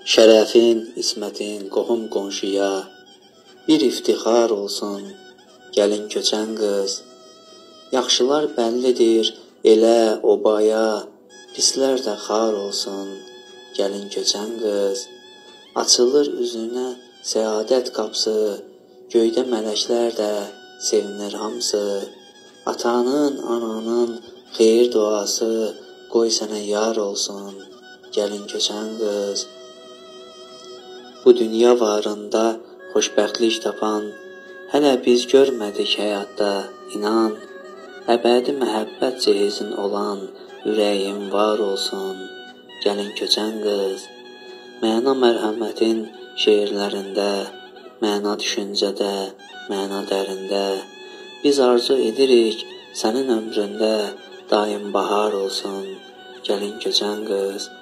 Şərəfin, ismətin, qohum qonşuya bir iftixar olsun, gəlin köçən qız. Yaxşılar bəllidir, elə obaya, pislər də xar olsun, gəlin köçən qız. Açılır üzünə səadət qapısı, göydə mələklər də sevinir hamısı. Atanın, ananın xeyir duası, qoy sənə yar olsun, gəlin köçən qız. Bu dünya varında xoşbəxtlik tapan, hələ biz görmədik həyatda, inan. Əbədi məhəbbət cehizin olan, ürəyin var olsun, gəlin köçən qız. Məna mərhəmətin şeirlərində, məna düşüncədə, məna dərində. Biz arzu edirik sənin ömründə, daim bahar olsun, gəlin köçən qız.